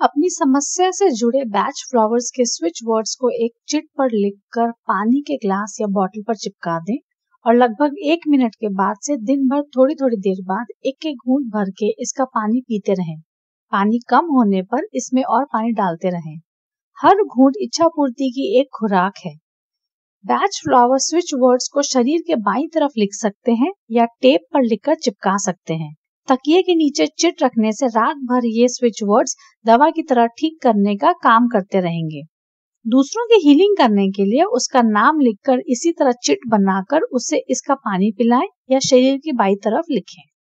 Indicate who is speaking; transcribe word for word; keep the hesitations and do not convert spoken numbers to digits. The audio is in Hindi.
Speaker 1: अपनी समस्या से जुड़े बैच फ्लावर्स के स्विच वर्ड्स को एक चिट पर लिखकर पानी के ग्लास या बॉटल पर चिपका दें और लगभग एक मिनट के बाद से दिन भर थोड़ी थोड़ी देर बाद एक एक घूंट भर के इसका पानी पीते रहें। पानी कम होने पर इसमें और पानी डालते रहें। हर घूंट इच्छा पूर्ति की एक खुराक है। बैच फ्लावर स्विच वर्ड्स को शरीर के बाईं तरफ लिख सकते हैं या टेप पर लिखकर चिपका सकते हैं। तकिए के नीचे चिट रखने से रात भर ये स्विच वर्ड्स दवा की तरह ठीक करने का काम करते रहेंगे। दूसरों की हीलिंग करने के लिए उसका नाम लिखकर इसी तरह चिट बनाकर उसे इसका पानी पिलाएं या शरीर की बाईं तरफ लिखें।